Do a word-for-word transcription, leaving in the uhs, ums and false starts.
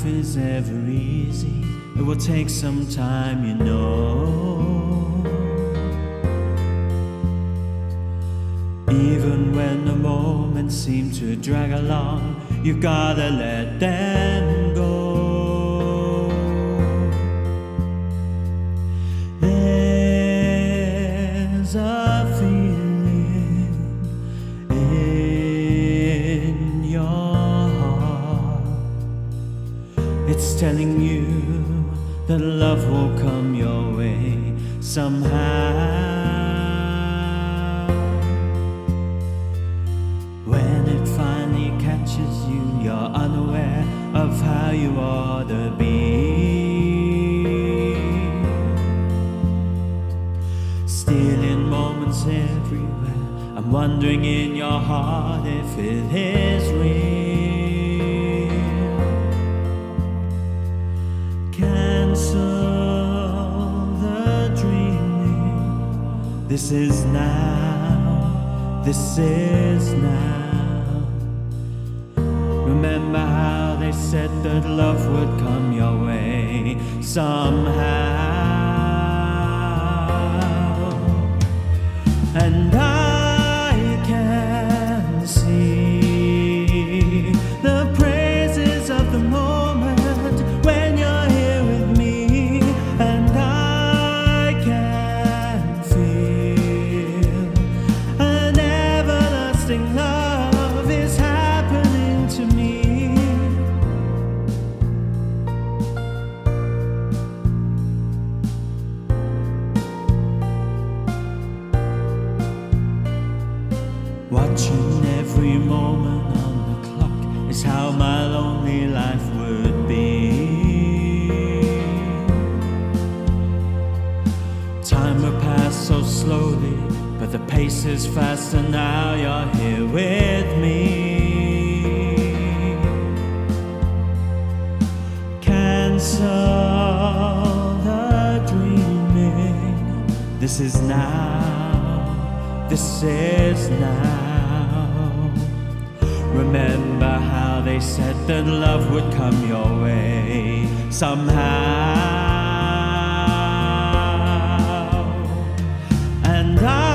life is ever easy. It will take some time, you know. Even when the moments seem to drag along, you've gotta let them go. There's a feeling in your heart. It's telling you that love will come your way somehow. When it finally catches you, you're unaware of how you ought to be. Stealing moments everywhere, I'm wondering in your heart if it is real. Cancel the dreaming. This is now, this is now. Remember how they said that love would come your way somehow. And I can see the praises of the moment when you're here with me. And I can feel an everlasting love is happening to me. Watching every moment on the clock is how my lonely life would be. Time will pass so slowly, but the pace is faster now you're here with me. Cancel the dreaming. This is now, this is now. Remember how they said that love would come your way somehow. And I